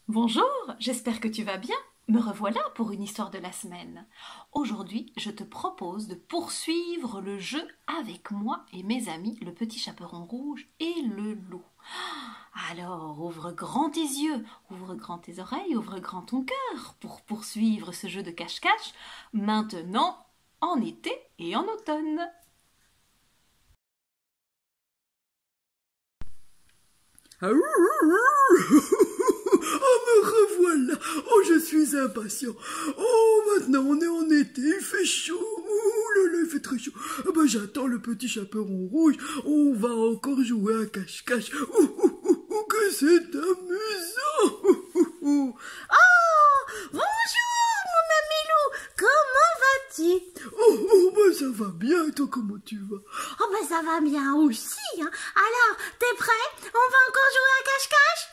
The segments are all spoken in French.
Bonjour, j'espère que tu vas bien. Me revoilà pour une histoire de la semaine. Aujourd'hui, je te propose de poursuivre le jeu avec moi et mes amis, le petit chaperon rouge et le loup. Alors, ouvre grand tes yeux, ouvre grand tes oreilles, ouvre grand ton cœur pour poursuivre ce jeu de cache-cache, maintenant en été et en automne. Oh, me revoilà. Oh, je suis impatient. Oh, maintenant on est en été, il fait chaud. Ouh là là, il fait très chaud. Ah ben, j'attends le petit chaperon rouge. On va encore jouer à cache-cache. Que c'est amusant. Oh, bonjour mon ami loup, comment vas-tu? Ben ça va bien, et toi comment tu vas? Oh ben ça va bien aussi, hein. Alors, t'es prêt? On va encore jouer à cache-cache?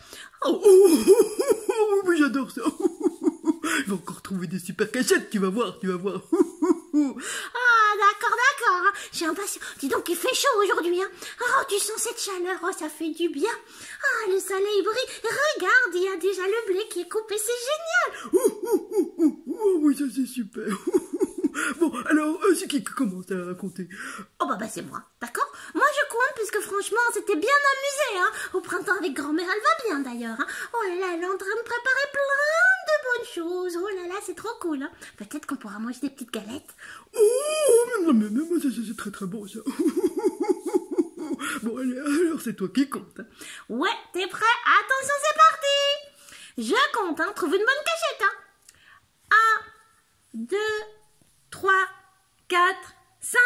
Oui, j'adore ça. Il va encore trouver des super cachettes, tu vas voir, tu vas voir. Ah d'accord, hein. Je suis impatient. Dis donc, il fait chaud aujourd'hui, hein. Oh, tu sens cette chaleur, oh ça fait du bien. Ah, le soleil brille, regarde, il y a déjà le blé qui est coupé, c'est génial. Oh, oui, ça c'est super. Bon, alors, c'est qui commence à raconter? Oh bah c'est moi, d'accord? Moi je compte puisque franchement c'était bien amusé, hein. Au printemps avec grand-mère, elle va bien d'ailleurs, hein. Oh là là, elle est en train de préparer plein de bonnes choses. Oh là là, c'est trop cool, hein. Peut-être qu'on pourra manger des petites galettes. Oh, mais ça, c'est très très bon ça. Bon, allez, alors c'est toi qui compte. Hein. Ouais, t'es prêt? Attention, c'est parti. Je compte, hein. Trouve une bonne cachette, hein. 1, 2, 3, 4, 5.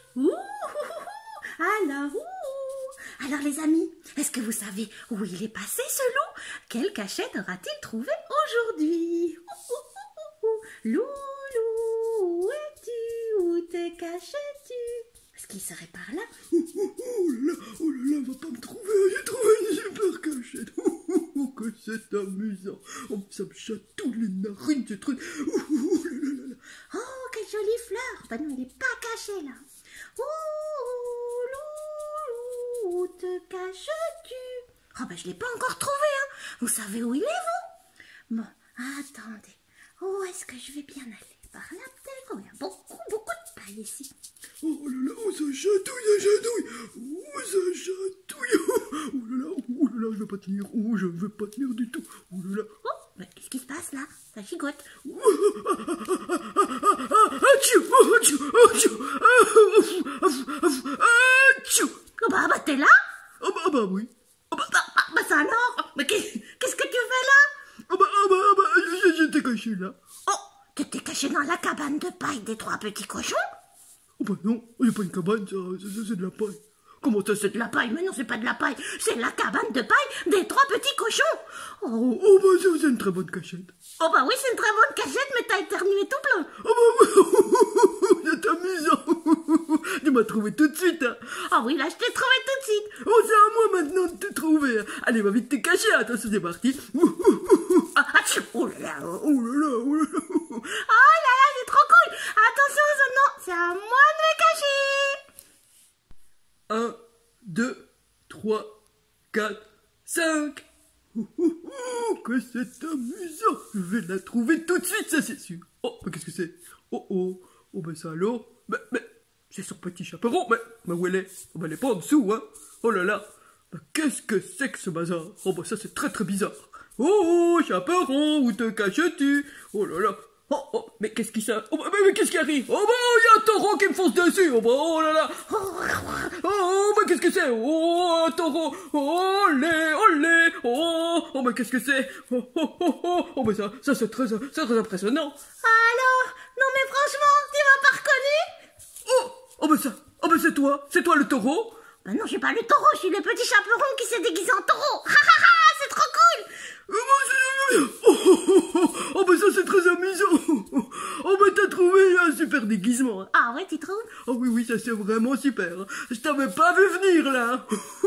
Alors les amis, est-ce que vous savez où il est passé ce loup? Quelle cachette aura-t-il trouvé aujourd'hui? Loup, où es-tu? Où te caches-tu? Est-ce qu'il serait par là? Oh là là, va pas me trouver, j'ai trouvé une super cachette. Que c'est amusant. Oh, ça me chatouille les narines, ce truc. Oh, quelle jolie fleur. Ben non, il n'est pas caché là. Loup, où te caches-tu? Oh ben je l'ai pas encore trouvé, hein. Vous savez où il est, vous? Bon, attendez. Où est-ce que je vais bien aller? Par là peut-être? Oh, il y a beaucoup de paille ici. Oh là là, oh ça chatouille, ça chatouille. Oh ça chatouille. Oh là là, je vais pas tenir. Oh, je vais pas tenir du tout. Oh là là. Oh, mais qu'est-ce qui se passe là? Ça gigote. Oh bah t'es là? Ah bah oui. Bah ça alors? Mais qu'est-ce que tu fais là? J'étais caché là. Oh, tu t'es caché dans la cabane de paille des 3 petits cochons? Oh bah non, il n'y a pas une cabane, ça c'est de la paille. Comment ça C'est de la paille? Mais non, c'est pas de la paille. C'est la cabane de paille des 3 petits cochons. Oh bah c'est une très bonne cachette. Oh bah oui, c'est une très bonne cachette, mais t'as éternué tout plein. Oh bah c'est amusant. Tu m'as trouvé tout de suite. Hein. Ah oui, là, je t'ai trouvé tout de suite. Oh, c'est à moi maintenant de te trouver. Hein. Allez, va vite te cacher. Attention, c'est parti. Oh là là. Oh là là, oh là là. Oh là là, c'est trop cool. Attention, non, c'est à moi de me cacher. 1, 2, 3, 4, 5. Que c'est amusant. Je vais la trouver tout de suite, ça c'est sûr. Oh, mais qu'est-ce que c'est? Oh, ben ça alors. Mais c'est son petit chaperon. Mais où elle est? Oh, ben elle est pas en dessous, hein. Oh là là. Mais qu'est-ce que c'est que ce bazar? Oh, ben ça c'est très très bizarre. Oh, chaperon, où te caches-tu? Oh là là. Oh, mais qu'est-ce qui ça? Oh, mais qu'est-ce qui arrive? Oh, bah, il y a un taureau qui me fonce dessus. Oh, bah, oh là là. Oh, mais qu'est-ce que c'est? Oh, un taureau. Oh, olé. Oh, mais qu'est-ce que c'est? Oh, mais ça c'est très impressionnant. Alors, non mais franchement, tu m'as pas reconnu? Oh, mais c'est toi le taureau? Ben non, je suis pas le taureau, je suis le petit chaperon qui s'est déguisé en taureau. C'est trop cool. Oh, mais ça c'est très amusant. Oh, mais t'as trouvé un super déguisement. Ah ouais, tu trouves? Oh oui, ça c'est vraiment super. Je t'avais pas vu venir là.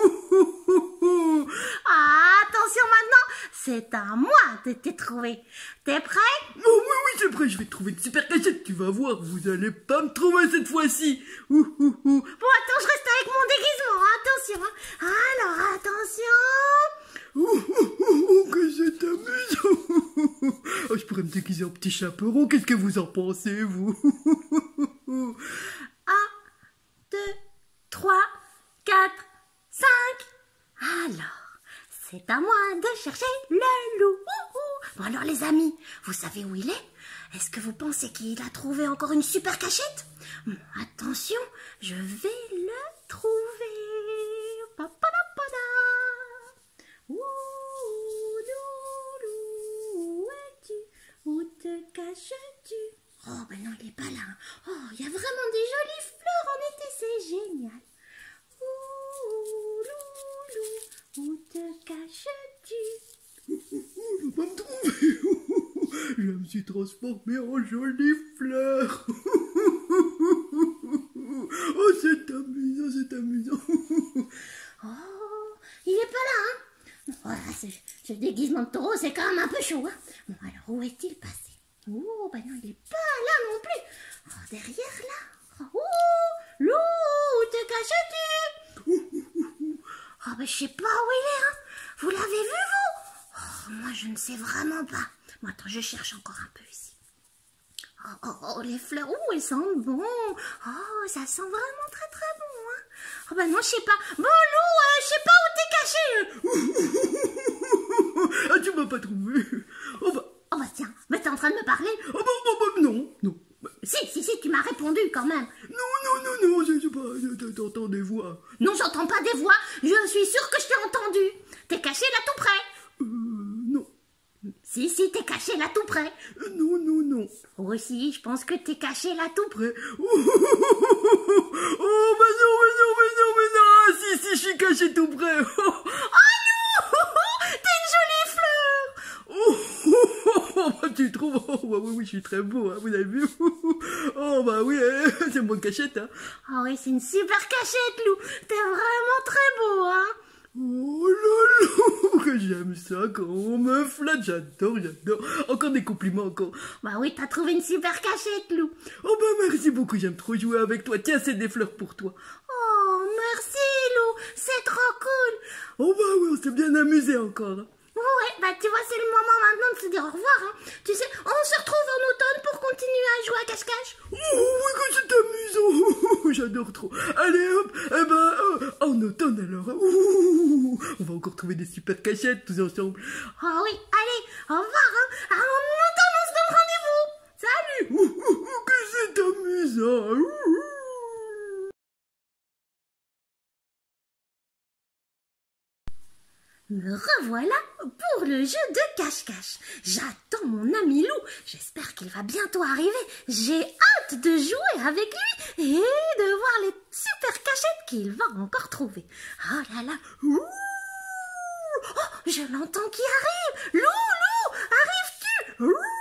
Ah, attention maintenant, c'est à moi de te trouver. T'es prêt? Oh oui, c'est prêt, je vais te trouver une super cachette. Tu vas voir, vous allez pas me trouver cette fois-ci. Bon, attends, je reste avec mon déguisement, attention. Alors, attention. Que c'est amusant. pourrais me déguiser en petit chaperon. Qu'est-ce que vous en pensez, vous? 1, 2, 3, 4, 5. Alors, c'est à moi de chercher le loup. Bon alors les amis, vous savez où il est? Est-ce que vous pensez qu'il a trouvé encore une super cachette? Attention, je vais le trouver. Papadapada. Ouh, loulou, où es-tu? Où te caches-tu? Oh ben non, il est pas là. Oh, il y a vraiment des jolies fleurs en été, c'est génial. Ouh, loulou, où te caches-tu? Il va me trouver. Je me suis transformé en jolie fleur. Oh, c'est amusant, c'est amusant. Oh, il est pas là, hein? Voilà, ce déguisement de taureau, c'est quand même un peu chaud, hein? Bon, alors, où est-il passé? Oh, ben non, il est pas là non plus. Oh, derrière là. Oh, loup, où te caches-tu? Oh, ben je sais pas où il est, hein? Vous l'avez vu, vous? Oh, moi, je ne sais vraiment pas. Bon, attends, je cherche encore un peu ici. Oh, oh, oh, les fleurs, oh, elles sentent bon. Oh, ça sent vraiment très très bon, hein. Oh, ben non, je sais pas. Bon, loup, je sais pas où t'es caché. Ah, tu m'as pas trouvé. Oh bah Tiens, mais t'es en train de me parler? oh bah, non. Si, tu m'as répondu quand même. Non, je sais pas, t'entends des voix. Non, j'entends pas des voix. Je suis sûre que je t'ai entendu. T'es caché là tout près. Non. Si, t'es caché là tout près. Non. Oh si, je pense que t'es caché là tout près. Oh, mais non. Ah, si, je suis caché tout près. T'es une jolie fleur. Bah, tu trouves? Oh, bah oui, je suis très beau, hein, vous avez vu? Oh, bah oui, c'est mon cachette, hein. Ah oui, c'est une super cachette, Lou. T'es vraiment très beau, hein. Oh là là, que j'aime ça quand on me flatte, j'adore. Encore des compliments, encore. Bah oui, t'as trouvé une super cachette, Lou. Oh bah merci beaucoup, j'aime trop jouer avec toi. Tiens, c'est des fleurs pour toi. Oh, merci, Lou. C'est trop cool. Oh bah oui, on s'est bien amusé encore. Ouais, bah tu vois, c'est le moment maintenant de se dire au revoir, hein. Tu sais, on se retrouve en automne pour continuer à jouer à cache-cache. Oh oui, que c'est amusant. J'adore trop. Allez hop, en automne alors. On va encore trouver des super cachettes tous ensemble. Oh oui, allez, au revoir, hein. Alors, en automne, on se donne rendez-vous. Salut. Que c'est amusant. Me revoilà pour le jeu de cache-cache. J'attends mon ami Lou. J'espère qu'il va bientôt arriver. J'ai hâte de jouer avec lui et de voir les super cachettes qu'il va encore trouver. Oh là là. Ouh. Oh, je l'entends qui arrive. Lou, arrives-tu?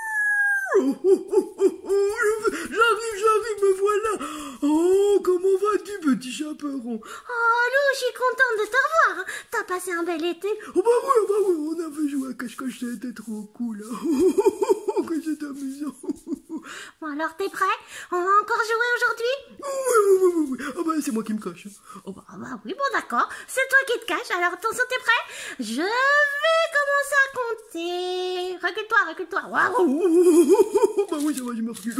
J'arrive, me voilà. Oh, comment vas-tu, petit chaperon? Oh, Lou, je suis contente de te revoir. T'as passé un bel été? Oh bah oui, on avait joué à cache-cache, c'était trop cool. Que c'est amusant. Bon alors, t'es prêt? On va encore jouer aujourd'hui? Oui. Ah bah c'est moi qui me cache. Oh bah oui, bon d'accord. C'est toi qui te caches. Alors attention, t'es prêt? Je vais commencer à compter. Recule-toi. Waouh. Bah oui, ça va, je me recule.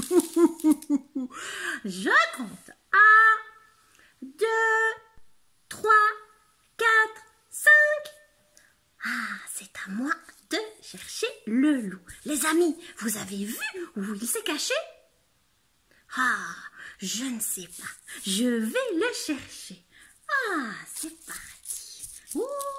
Je compte. 1, 2, 3, 4, 5. Ah, c'est à moi de chercher le loup. Les amis, vous avez vu où il s'est caché? Ah, je ne sais pas. Je vais le chercher. Ah, c'est parti. Ouh,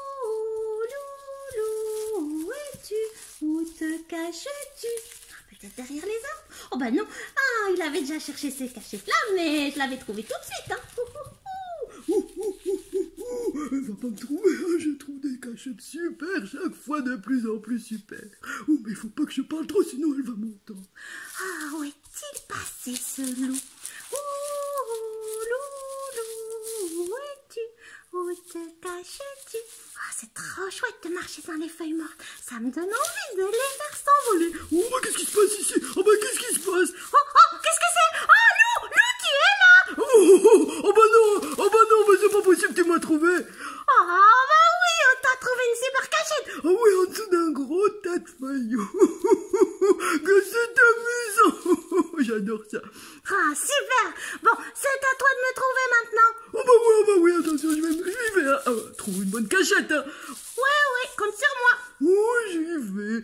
loulou, où es-tu? Où te caches-tu? Peut-être derrière les arbres? Oh bah non. Ah, il avait déjà cherché ces cachettes-là, mais je l'avais trouvé tout de suite, hein. Elle va pas me trouver, hein. Je trouve des cachettes super, chaque fois de plus en plus super. Oh, mais il faut pas que je parle trop, sinon elle va m'entendre. Ah, où est-il passé ce loup? Ouh, loulou, où es-tu? Où te caches-tu? Ah, c'est trop chouette de marcher dans les feuilles mortes. Ça me donne envie de les faire s'envoler. Oh, mais qu'est-ce qui se passe ici? Oh, mais qu'est-ce qui se passe? Oh, qu'est-ce que c'est? Oh, Lou, tu es là? Oh bah non, mais c'est pas possible, tu m'as trouvé. Ah, bah oui, on t'a trouvé une super cachette. Ah oui, en dessous d'un gros tas de feuilles. Que j'adore ça. Ah, super. Bon, c'est à toi de me trouver maintenant. Oh bah oui, attention, je vais, hein. Trouve une bonne cachette, hein. Ouais, compte sur moi. Oh, j'y vais.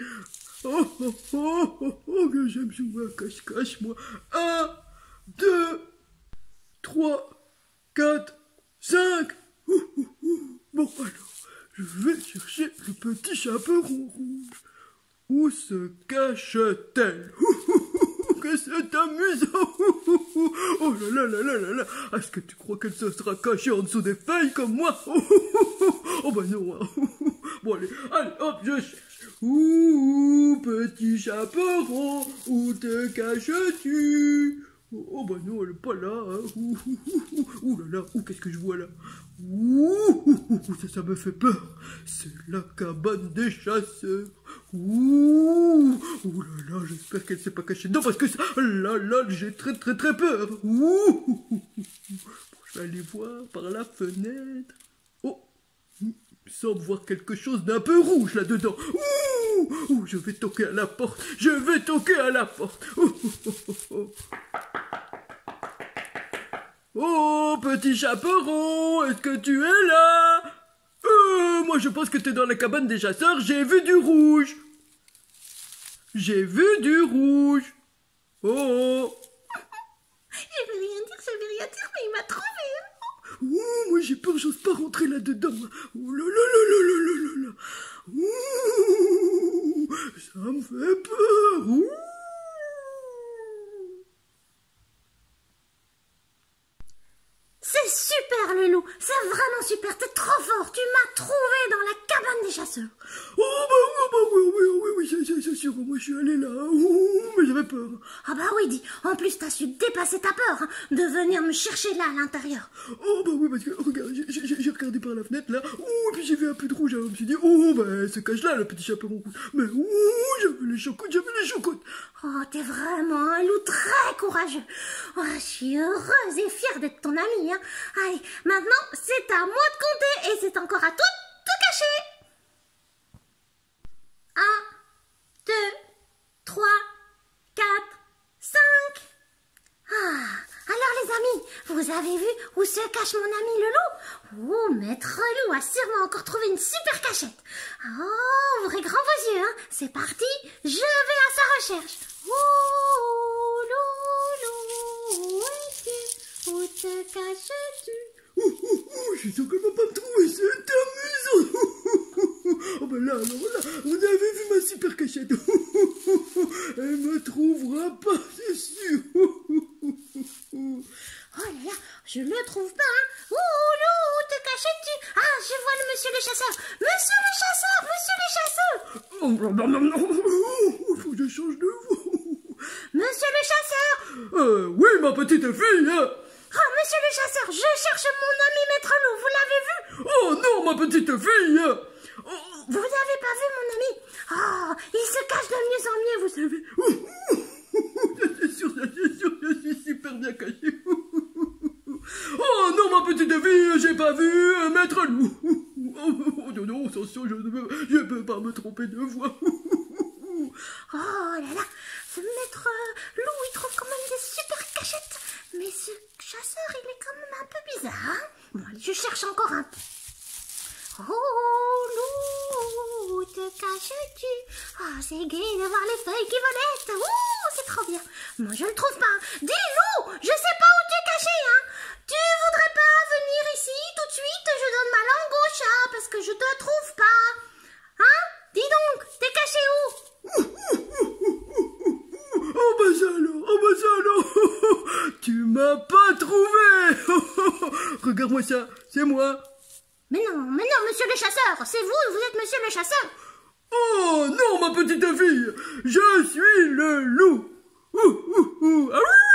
Oh, que j'aime jouer à cache-cache, moi. 1, 2, 3, 4, 5. Bon, alors, je vais chercher le petit chaperon rouge. Où se cache-t-elle? Que c'est amusant. Oh là là. Est-ce que tu crois qu'elle se sera cachée en dessous des feuilles comme moi? Oh bah non. Bon, allez, hop, je cherche. Ouh, petit chaperon, où te caches-tu? Oh bah non, elle est pas là. Hein. Ouh là là, qu'est-ce que je vois là? Ça me fait peur. C'est la cabane des chasseurs. Ouh là là, j'espère qu'elle s'est pas cachée. Non, parce que là, j'ai très peur. Bon, je vais aller voir par la fenêtre. Oh, il semble voir quelque chose d'un peu rouge là-dedans. Ouh, je vais toquer à la porte. Oh, petit chaperon, est-ce que tu es là? Moi je pense que t'es dans la cabane des chasseurs, j'ai vu du rouge. Oh. Je vais rien dire, mais il m'a trouvé. Oh, moi j'ai peur, j'ose pas rentrer là-dedans. Oh là là. Ouh, ça me fait peur. Ouh. C'est super, le loup. C'est vraiment super. T'es trop fort. Tu m'as trouvé dans la cabane des chasseurs. Oh bah oui, c'est sûr. Moi je suis allé là. Mais j'avais peur. Ah bah oui, dis. En plus, t'as su dépasser ta peur, hein, de venir me chercher là à l'intérieur. Oh bah oui, parce que regarde, j'ai regardé par la fenêtre là. Et puis j'ai vu un peu de rouge. Alors je me suis dit, oh bah elle se cache là, le petit chaperon rouge. Mais j'avais les chocottes. Oh, t'es vraiment un loup très courageux. Oh, je suis heureuse et fière d'être ton amie. Hein. Allez, maintenant, c'est à moi de compter et c'est encore à toi de te cacher. 1, 2, 3, 4, 5. Ah, alors les amis, vous avez vu où se cache mon ami le loup? Oh, Maître Loup a sûrement encore trouvé une super cachette. Oh, ouvrez grand vos yeux, hein. C'est parti, je vais à sa recherche. Oh, loup, où te caches-tu? Je suis sûr qu'elle va pas me trouver, c'est amusant. Oh ben là, vous avez vu ma super cachette. Elle me trouvera pas, c'est sûr. Oh là là, je le trouve pas, hein. Oh, loup, où te caches-tu? Ah, je vois le monsieur le chasseur. Oh, faut que je change de voix. Monsieur le chasseur. Oui, ma petite fille. Oh, monsieur le chasseur, je cherche mon ami Maître Loup, vous l'avez vu? Oh non, ma petite fille. Vous n'avez pas vu mon ami? Oh, il se cache de mieux en mieux, vous savez. C'est sûr, je suis super bien caché. Oh non, ma petite fille, j'ai pas vu Maître Loup. Oh non, attention, je ne peux pas me tromper de voix. Oh là là, ce Maître Loup, il trouve quand même des super cachettes. Mais ce chasseur, il est quand même un peu bizarre. Hein? Bon, allez, je cherche encore un peu. Oh, loup, où te caches-tu? Ah, c'est gai de voir les feuilles qui volettent. Ouh, c'est trop bien. Moi, je le trouve pas. Dis, loup, je sais pas où tu es caché, hein. Tu voudrais pas venir ici tout de suite? Je donne ma langue au chat parce que je te trouve pas. Hein? Dis donc, t'es caché où? Oh bah ça alors. Tu m'as pas trouvé. Regarde-moi ça, c'est moi. Mais non, monsieur le chasseur, c'est vous êtes monsieur le chasseur. Oh non, ma petite fille, je suis le loup. Ah,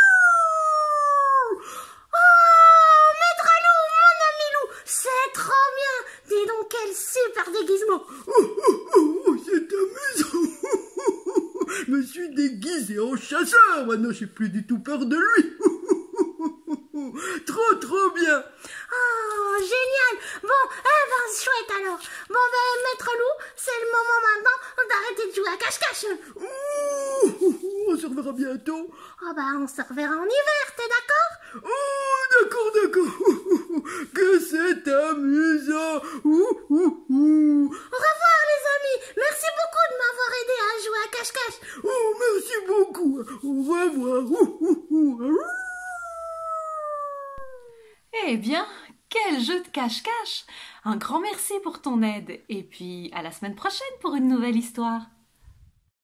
oh, Maître Loup, mon ami loup, c'est trop bien. Dis donc, quel super déguisement. Oh, c'est amusant. Je me suis déguisé en chasseur, maintenant j'ai plus du tout peur de lui. Trop bien. Oh, génial. Bon, chouette alors. Bon, Maître Loup, c'est le moment maintenant d'arrêter de jouer à cache-cache. Ouh. On se reverra bientôt. Oh bah on se reverra en hiver, t'es d'accord? Oh, d'accord. Que c'est amusant. Au revoir les amis, merci beaucoup de m'avoir aidé à jouer à cache-cache. Oh, merci beaucoup. Au revoir. Eh bien, quel jeu de cache-cache! Un grand merci pour ton aide et puis à la semaine prochaine pour une nouvelle histoire.